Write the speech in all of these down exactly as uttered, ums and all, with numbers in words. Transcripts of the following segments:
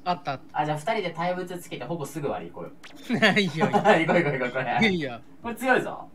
あったあっあ、じゃあふたりで対物つけてほぼすぐ割り行こうよ。 た。いいよ。 行こう行こう行こう、これ。 いいよ。 これ強いぞ。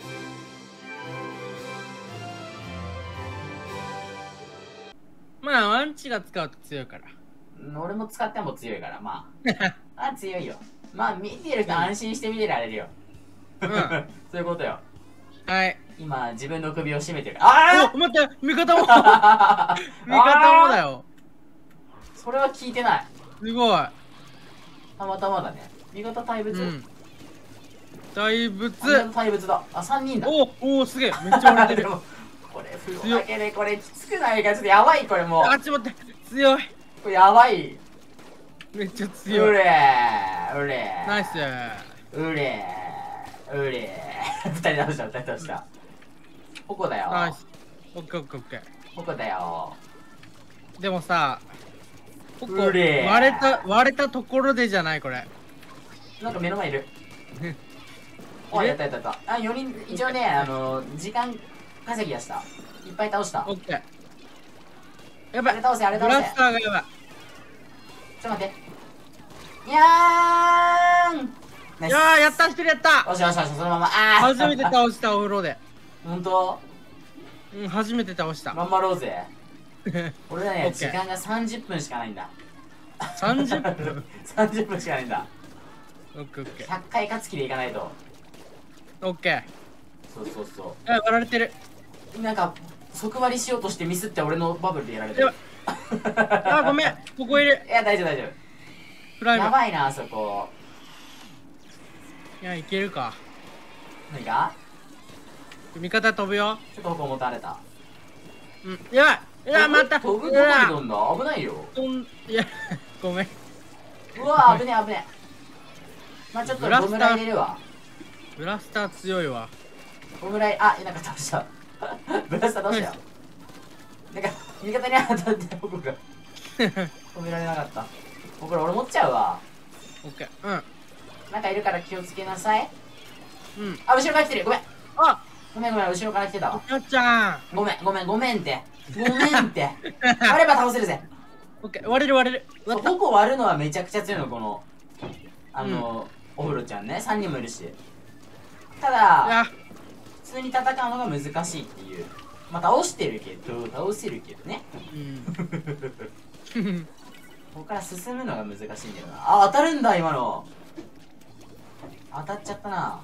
まあ、ワンチが使うと強いから。 俺も使っても強いから、まあ。あ、強いよ。まあ、見てる人安心して見てられるよ。 うん。 そういうことよ。 はい。 今、自分の首を絞めてる。あお、待って、味方も味方もだよ。 それは聞いてない。 すごい。 たまたまだね。味方対物、 うん。大仏。 味方対物だ。あ、さんにんだ。 おおお、すげえ。めっちゃ折れてる。 これ、風呂だけでこれきつくないか。ちょっとやばい、これもう。 あ、ちょっと待って。強い。 これやばい。 めっちゃ強い。 うれーうれーナイス。 うれーうれー二人倒した、二人倒した。ここだよ。 ナイス。オッケーオッケーオッケここだよ。 ー。でもさ、ここうれー割れた、割れたところでじゃないこれ。 なんか目の前いる。お、やったやったやった。あ、よにん、一応ね、あの、時間稼ぎやした。いっぱい倒した。 オッケー。やばい。 あれ倒せ、あれブ倒せ。 ラスターがやばい。 ちょっと待って。にゃーんナイス。 いやー、やった、一人やった。 よしよしよし、そのまま。あー初めて倒したお風呂で。 ほんとうん、初めて倒した。 頑張ろうぜ。俺らね、 オッケー時間がさんじゅっぷんしかないんだ。 さんじゅっぷん。 さんじゅっぷんしかないんだ。 オッケーオッケひゃっかい勝つ気でいかないと。 ー。オッケー。 そうそうそあ、割られてる。 う。なんか、即割りしようとしてミスって俺のバブルでやられてやる。 ばい。あ、ごめん。ここいる。 いや、大丈夫大丈夫。 プライム。 やばいな、あそこ。 いや、いけるか。 何か味方飛ぶよ。 ちょっと矛持たれた。 うん。やばい。いや、また。 飛ぶどこにうわ飛んだ危ないよ。 飛ん、いや、ごめん。 うわ、危ねえ危ねえ。まあちょっとゴムライ入れるわ。 ブラスター強いわ。 ゴムライ、あ、なんか倒した。ブラスター倒したよ。なんか、味方に当たって僕が止められなかった。僕ら俺持っちゃうわ。 オッケー。うん。 なんかいるから気をつけなさい。 うん。 あ、後ろから来てる。ごめん。 あ、 ごめんごめん、後ろから来てたわ。 やっちゃん。 ごめんごめんごめんって。ごめんって。割れば倒せるぜ。 オッケー。割れる割れる。割った。 ほぼ割るのはめちゃくちゃ強いの、この、あの、お風呂ちゃんね。さんにんもいるし。たいだ、 や、 普通に戦うのが難しいっていう。まあ倒してるけど、倒せるけどね。 うん。 ここから進むのが難しいんだよな。あ、当たるんだ、今の。当たっちゃったな。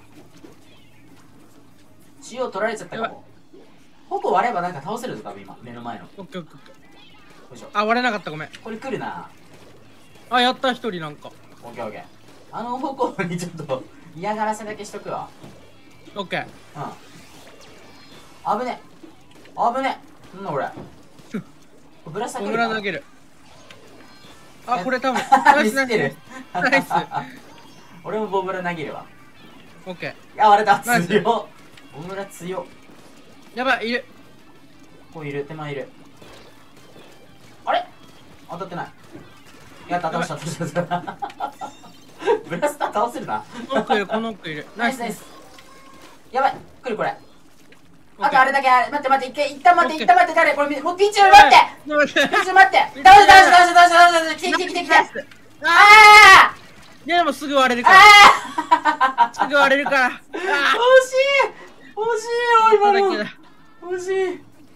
中央取られちゃったかも。ほぼ割ればなんか倒せるぞ、多分今。目の前の。よオッケーオッケーオッケー。 いしょ。 あ、割れなかった。ごめん。 これ来るな。 あ、やった一人なんか。 オッケーオッケー。あの方向にちょっと嫌がらせだけしとくわ。 オッケー。 うん。危ね。危ね。なんだこれ。ブラスター小来るか村投げる。あ、これ多分。 ミスってる。 ナイス。 俺もボブラ投げるわ。 オッケー。 いや、割れた。 ナイス強っ。ボブラ強っ。 やばい、いる。 こういる、手前いる。あれ当たってない。やった、倒した、倒した、倒した。ブラスター倒せるな。 この奥いる、この奥いる。 ナイスナイス。やばい、来るこれ。 オッケーあとあれだけ、あれ待って待って、一回、一旦待って、 オッケー一旦待って、誰これ、もうピーチュー待って。 待って。 ピーチュー待って。倒した、倒した、倒した、倒した、倒した、来て来て来て来て。あいや、でもすぐ割れるあから。 ああすぐ割れるから。あ惜しい惜しいよ、今の。惜しい。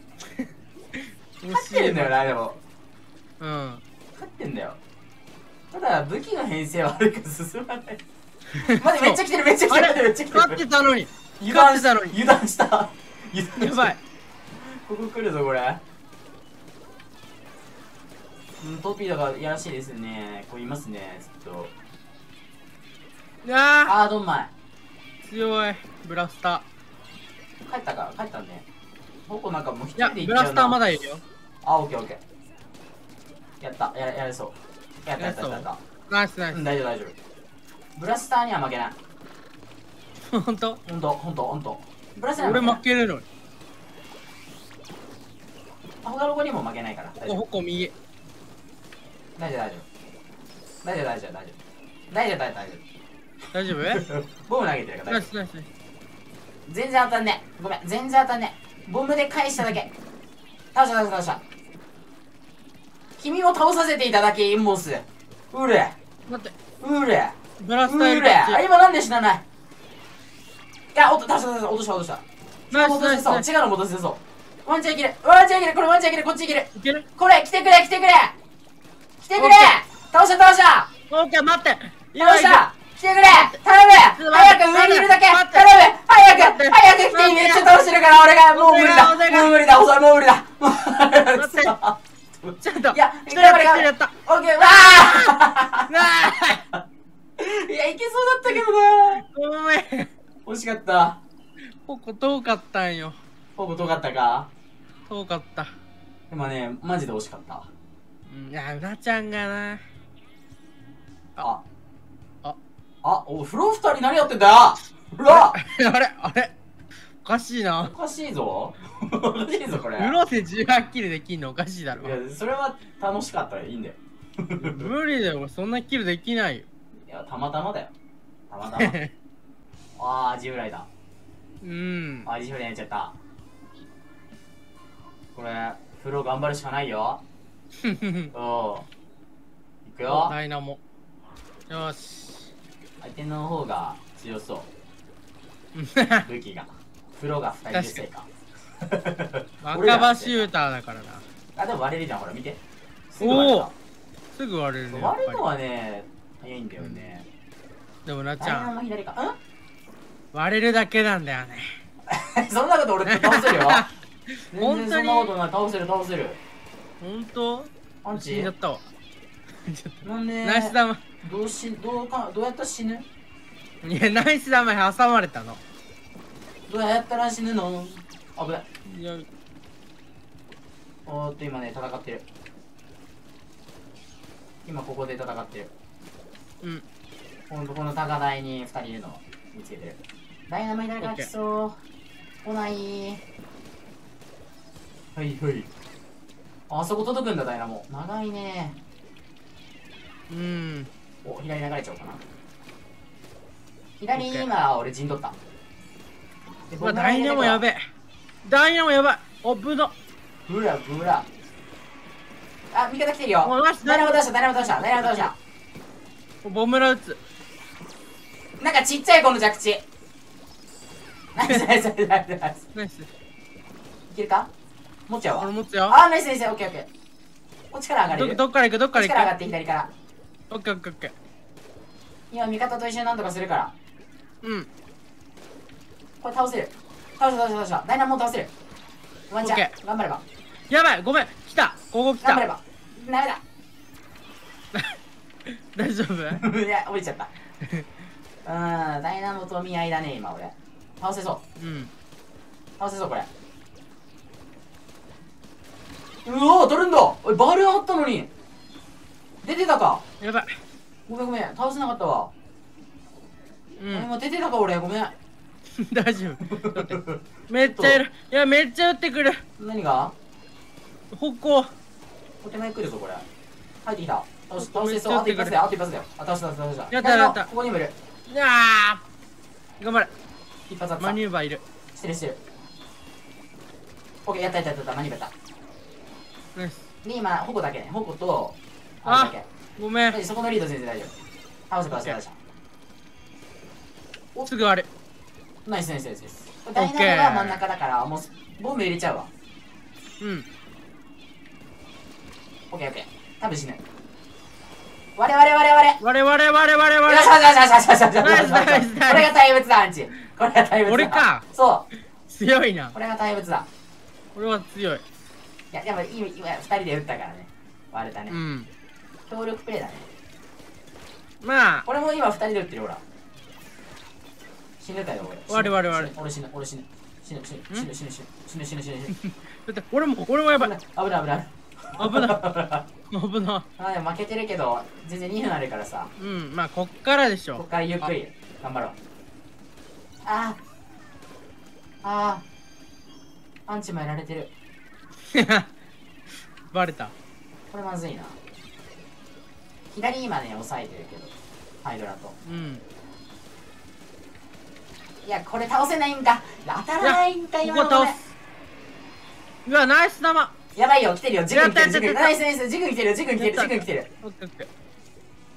勝ってるんだよな、でも。 うん。 勝ってんだよ。ただ、武器の編成悪いから進まない。待って、めっちゃ来てる、めっちゃ来てる、めっちゃ来てる。 勝ってたのに。 油断勝ってたのに。 油断した。油断した。 やばい。 ここ来るぞ、これ。うん、トピードがいやらしいですね。こういますね、ずっと。 ああ、 あー、どんまい。 強い。ブラスタ帰ったか、帰ったね。僕なんかもう一ー。いや、 人で行っちゃうな。 ブラスターまだいるよ。 あ、オッケーオッケー。やった、ややれそう。やったやったやったやっナイスナイた。うん、大丈夫大丈夫。ブラスターには負けない。 ス。ほんとほんと、ほんと、ほんと。ブラスターには俺負けない。 負けるのに。 他の子にも負けないから。大丈ほ夫。 こ右。 大丈夫、大丈夫。大丈夫、大丈夫、大丈夫。大丈夫、大丈夫、大丈大丈夫夫。ボム投げてるから大丈夫。 ナイスナイスナイ全然当たんねえ。ごめん、全然当たんねえ。ボムで返しただけ。倒した、倒した、倒した。君を倒させていただき、インボス。ううれ待って、 うれブラスタイルうれあ、今なんで死なない。いや、おっと、倒した倒した、落とした落とした。 ナイス戻せそう、 ナイス違うの戻せそう。ワンチャンいける、ワンチャンいける、これワンチャンいける、こっちいける。 いける？ これ、来てくれ、来てくれ来てくれオッケ倒した倒したオッケー、待って倒した来てくれ頼む早く上にいるだけ頼む早く早く来てめっちゃ倒してるから俺がもう無理だもう無理だ遅いもう無理だもう待ってちょっといや、 一人やった一人やったオッケーわあーいや、いけそうだったけどなーごめん惜しかった。 ここ遠かったんよ。 ほぼ遠かったか遠かった。 今ね、マジで惜しかった。 うん、いや、うなちゃんがな。 あああ、お、風呂二人何やってんだようわあれあれおかしいな。 おかしいぞおかしいぞこれ。 風呂でじゅうはちキルできんのおかしいだろ。 いや、それは楽しかったらいいんだよ。 無理だよ、俺そんなキルできないよ。 いや、たまたまだよ。たまたま。あー、アジフライだ。 うん。 アジフライやっちゃった。これ、風呂頑張るしかないよ。おう。いくよ。 ダイナモ。よし。 相手の方が強そう。武器が。風呂がふたりでせいか。 若葉シューターだからな。 あ、でも割れるじゃん、ほら見て。すぐ割れた。 すぐ割れるね。 割るのはね、早いんだよね。 でもなっちゃん、 左か。ん割れるだけなんだよね。 そんなこと俺倒せるよ。 本当に全然そんなことない。倒せる倒せる。 本当？ アンチ死んじゃったわ。 なんでナイス玉。 どうし、どうか、どうやったら死ぬいや、ナイス玉に挟まれたの。 どうやったら死ぬの危ない。 いや、 おーっと、今ね、戦ってる。今ここで戦ってる。 うん。 ほんと、この高台にふたりいるのを見つけてる。ダイナマイトが来そう。来ない。はいはい。あそこ届くんだ、ダイナモ。長いね。 うん。 お、左流れちゃおうかな。左今、俺陣取った。 うわ、ダイナモやべえ。ダイナモやばい。お、ぶど。 ブラブラ。あ、味方来てるよ。 お、ナイスダイナモ倒した、ダイナモ倒した、ダイナモ倒した。 ボムラ撃つ。 なんかちっちゃい子の着地。ナイスナイスナイスナイスナイス。 ナイス。 いけるか持っちゃうわ。 俺持つよ。 あー、ナイスナイス、オッケーオッケー。こっちから上がれる。 どどっから行くどっから行くこっちから上がって左から。 オッケーオッケーオッケー。 今味方と一緒になんとかするから。 うん。 これ倒せる。倒した倒した倒した。ダイナモ倒せる。ワンチャオッン。頑張れば。 やばい、ごめん。来た。ここ来た。 頑張れば。ダメだ。 大丈夫？ いや、降りちゃった。うん、ダイナモと見合いだね、今俺。倒せそう。 うん。 倒せそう、これ。うおー、取るんだ。おい、バール上がったのに。出てたか。 やばい。 ごめんごめん、倒せなかったわ。 うん。 今出てたか、俺、ごめん。 大丈夫。だってめっちゃいる。いや、めっちゃ撃ってくる。 何が歩行。 お手前来るぞ、これ。入ってきた。倒し倒せそう。あと一発だよ、あと一発だよ。あ、倒した倒した倒した。 やったやったここにもいる。 いやー、頑張れ。 一発あった。 マニューバーいる。 してるしてる。オッケー、やったやったやった、マニューバーやっナイス。 た。で、今、ホコだけね。ホコと、 ああれだけ。 ごめん。 そこのリード全然大丈夫。倒せ倒せ倒せ。 すぐあれ。 ナイスナイスナイスナイス。ダイナモが真ん中だから、もうボム入れちゃうわ。 うん。 オッケーオッケー。多分死ぬ。我々我々 我々我々我々 よしよしよしよしよしよしよしよし。 ナイスナイスナイス。 これが怪物だ、アンチ。これが怪物だ。 俺か。 そう。 強いな。 これが怪物だ。 俺は強い。 いや、でも今、今ふたりで撃ったからね。割れたね。 うん。 協力プレイだね。 まあ。 俺も今ふたりで撃ってるよ、ほら。死ぬかよ、俺。 我々我々。 俺死ぬ、俺死ぬ。死ぬ、死ぬ、死ぬ、死ぬ、死ぬ、死ぬ、死ぬ、死ぬ、死ぬ。 だって俺も俺もやばい。 危ない、危ない、危ない。 危ない危ない。 あ、でも負けてるけど、全然にふんあるからさ。 うん、まあこっからでしょ。 こっからゆっくり頑張ろう。ああ。ああ。アンチもやられてる。 バレた。 これまずいな。左今ね、押さえてるけど。ハイドラと。 うん。 いや、これ倒せないんか。当たらないんか、今のね。 うわ、ナイス玉。 やばいよ、来てるよ。ジグ来てる、ジグ。 やったやったナイスナイス、ジグ来てる、ジグ来てる、ジグ来てる。 オッケーオッケー。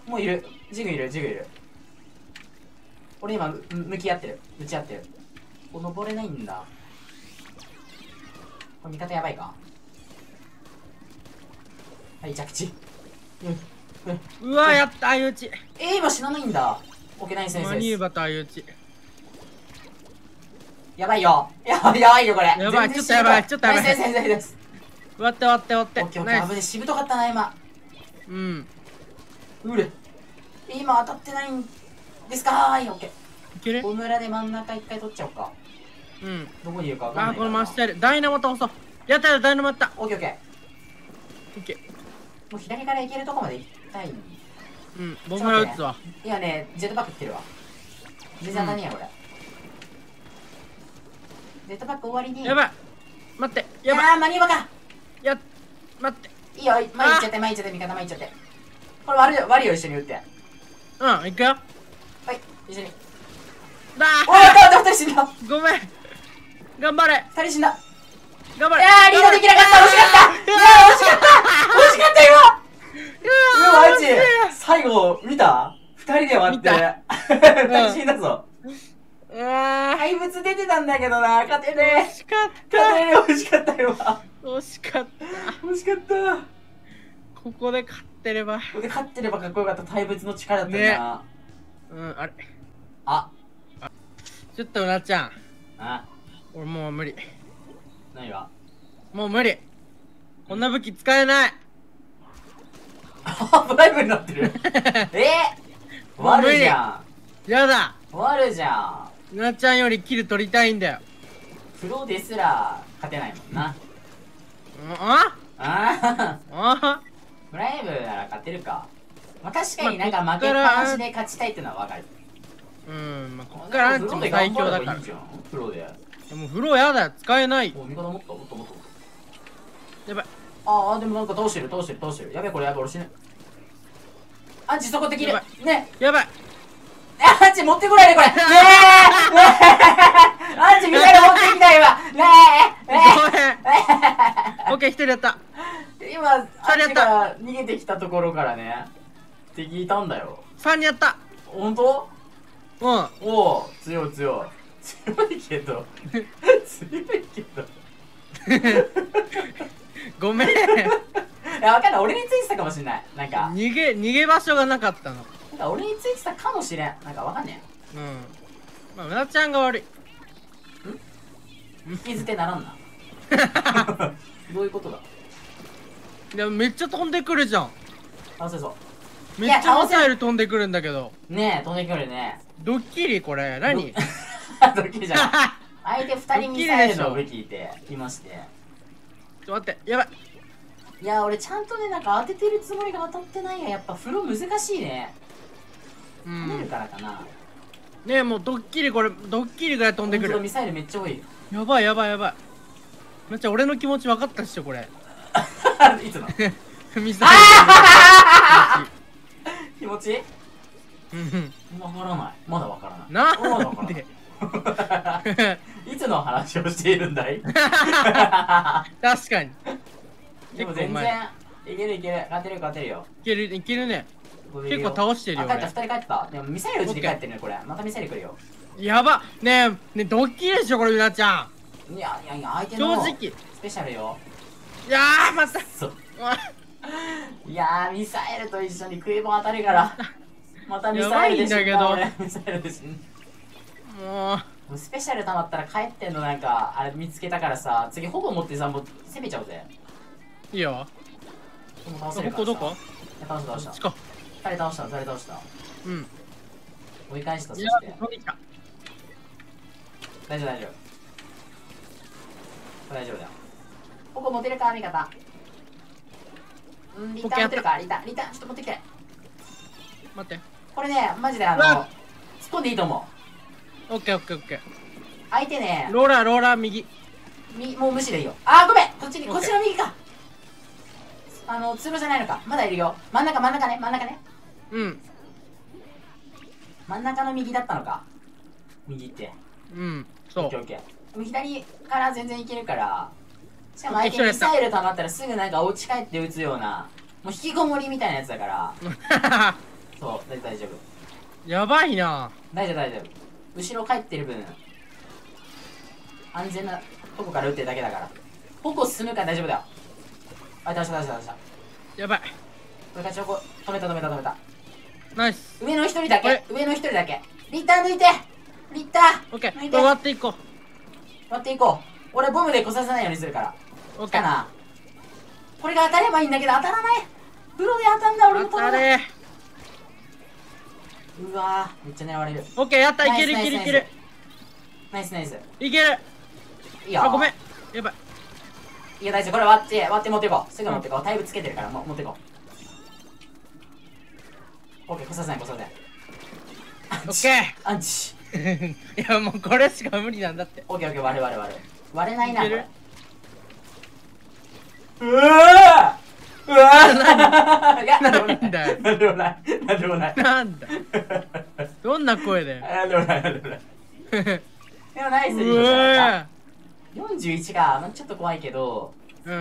もういる。ジグいる、ジグいる。俺今、む向き合ってる。打ち合ってる。お、登れないんだ。これ味方やばいか。はい、着地。うん。うん。 うわ、やった相打ち。 えー、今死なないんだ。オッケー、ナイスナイスナイス。 マニーバと相打ち。 やばいよ。やばい、やばいよ、これ。 やばい、ちょっとやばい、ちょっとやばい。 ナイスナイスナイスナイス。 割って割って割って。 オッケーオッケー、危ねえ、しぶとかったな、今。 うん。 うれ。今当たってないんですかーい、オッケー。 いける？ 小村で真ん中一回取っちゃおうか。 うん。 どこにいるか分かんなあ、 いからな。 この真下やる。ダイナモ倒そう。やったよ、ダイナモやった。 オッケーオッケいけ。 ー。もう左から行けるとこまで行きたい。 うん、僕が打つわ。 いやね、ジェットパック来てるわ。全然当たんねえや、これ。ジェットパック終わりに。 やばい。待って、やばい。 あー、間に合うか。 や、待って。 いいよ、前行っちゃって、前行っちゃって、味方前行っちゃって。これ割るよ、割るよ、一緒に打って。 うん、行くよ。 はい、一緒に。 だおー、やった、二人死んだ。 ーごめん。頑張れ。 二人死んだ。 頑張れ。 いやー、リードできなかった、惜しかった。いやー、惜しかった。惜しかった、今。うわ、マジ。最後、見た？二人で割って。二人死んだぞ。 うわー。 怪物出てたんだけどな、勝てねえ。 惜しかっ勝てねえ、惜しかったよ。 た。惜しかった。 惜しかった。 ここで勝ってれば。 ここで勝ってればかっこよかった怪物の力だったよな。 うん、あれ。 あ、 ちょっとうなちゃん。 あ、 俺もう無理。 何が？ もう無理。こんな武器使えない。 あ、ブライブになってる。えー、終わるじゃん。 やだ。 終わるじゃん。 うなちゃんよりキル取りたいんだよ。 プロですら勝てないもんな。 あああ、 あブライブなら勝てるか。まあ確かになんまあか負けっぱなしで勝ちたいっていうのはわかる。 うん、まあ、こっからアンチも最強だから。 いいじゃん、プロで。 でも風呂やだよ、使えない。 お、味方もっともっともっと。 やばい。 ああ、でもなんか倒してる倒してる倒してる。やべえ、これやべえ、俺死ぬ。アンチそこできる。 やね。 やばい。 アンチ持ってこないでこれ。ねえ。アンチミサイル持ってきた今。ねえ。ねえ。オッケー、一人やった。 今、アンチが逃げてきたところからね。敵いたんだよ。 さんにやった。 本当？ うん。 おお、強い強い。強いけど。強いけど。 ごめん。いや、わかんない。俺についてたかもしれない。なんか。 逃げ、逃げ場所がなかったの。 なんか俺についてたかもしれん。なんかわかんねえ。うん。まあ、うなちゃんが悪い。 ん？引き捨てならんな。どういうことだ？ いや、めっちゃ飛んでくるじゃん。 倒せそう。 めっちゃミサイル飛んでくるんだけど。 ねえ、飛んでくるね。 ドッキリこれ、何？ ドッキリじゃない。相手二人ミサイルの武器っていまして。 ちょっと待って、やばい。 いや、俺ちゃんとね、なんか当ててるつもりが当たってないや。やっぱ風呂難しいね。 う跳ねるん。 からかな。 ねえ、もうドッキリこれ、ドッキリぐらい飛んでくる。 ほんとだ、ミサイルめっちゃ多い。 やばいやばいやばい。めっちゃ俺の気持ち分かったっしょ、これ。 いつのミサイル。 気持ちいい？ うん。 わからない。まだわからない。 なまだわからんでないいつの話をしているんだい？ 確かに。 でも全然いけるいける。勝てる勝てるよ。 いけるいけるね。結構倒してるよあ、帰った、二人帰った。でもミサイルうちに帰ってるね、これ。またミサイル来るよ。 やばねえ、ねえ、ドッキリでしょこれ、うなちゃいやいやいや、相手ん。 の正直。 スペシャルよ。 いやー、また。 そう。いやー、ミサイルと一緒に食い棒当たるから。またミサイルで死んだ俺。ミサイルで死んだ。 もう。 もうスペシャル溜まったら帰ってんのなんか、あれ見つけたからさ、次ほぼ持ってさ、もう攻めちゃうぜ。 いいよ。 もう倒せるからさ。 どこどこ？ 倒した倒した。 こっちか。 二人倒した、二人倒した。 うん。 追い返した、そいやして。 飛んできた。 大丈夫大丈夫。これ大丈夫だよ。ここ持てるか、味方。うん、リターン持ってるか、リターン、リターン、ちょっと持ってきて。 待って。 これね、マジであの、突っ込んでいいと思う。 オッケーオッケーオッケー。 相手ね、 ローラーローラー右。 みもう無視でいいよ。あー、ごめん、こっちに、 オッケーこっちの右か。あの、通路じゃないのか。まだいるよ。真ん中、真ん中ね、真ん中ね。 うん。 真ん中の右だったのか。右って。 うん。 オそうッケーオッケー。もう左から全然いけるから。しかも相手オッケーミサイル溜まったらすぐなんかお家帰って撃つような、もう引きこもりみたいなやつだから。そそう大大丈夫やばいな。 大丈夫大丈夫。後ろ帰ってる分安全なとこから撃ってるだけだから。矛進むから大丈夫だよ。あ、倒した倒した倒した。 やばい。 これからちょこ止めた止めた止めた。 ナイス。 上の一人だけ上の一人だけリッター抜いてリッターオッケー。 抜いて割っていこう。 割っていこう。俺ボムで来させないようにするから。 オッケー。 来たな。これが当たればいいんだけど当たらない。風呂で当たんだ俺の当たれ。 うわーめっちゃ狙われる。 オッケー、やった。いけるいけるいける。 ナイスナイス。 いける。 いいよ。 あ、ごめん。やばい。 いや大丈夫。これ割って割って持っていこう。すぐ持っていこう。タイプつけてるからも持っていこう。オッケー、来させない来させない。 オッケー。 アンチ。 いやもうこれしか無理なんだって。 オッケーオッケー、割れ割れ割れ。割れないなこれ。うわーうわーいや、 なんだよ。 なんでもない。なんでもない。 なんだ。どんな声だよ。 なんでもない。なんでもない。でもナイスリうードだわった。よんじゅういちがちょっと怖いけど、 うん。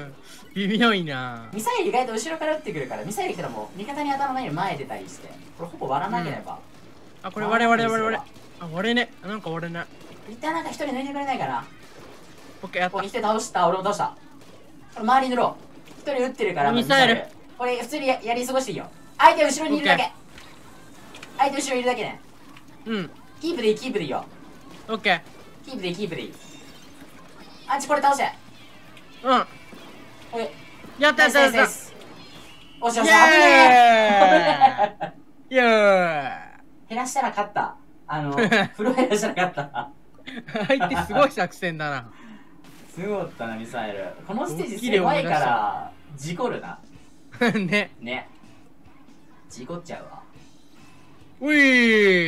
微妙いな。 ミサイル意外と後ろから撃ってくるから、ミサイル来たらもう味方に当たらないように前出たりして、これほぼ割らなければ。 あ、これ割れ割れ割れ割れ。あ、割れね。なんか割れない。 一旦なんか一人抜いてくれないかな。 オッケー、やったここ。一人倒した。俺も倒した。これ周りに塗ろう。一人撃ってるからミサイル。 これ普通に や, やり過ごしていいよ。相手後ろにいるだけ。相手後ろにいるだけね。 うん。 キープでいいキープでいいよ。 オッケー。 キープでいいキープでいい。あっちこれ倒して。 うん。 これやったやったやった。 おしおし危イねえエーイ。イエーイ。 減らしたら勝った。あの風呂減らしたら勝った相手すごい作戦だな。 すごかったなミサイル。このステージ狭いから事故るな。 ね。 ね。事故っちゃうわ。 ういー。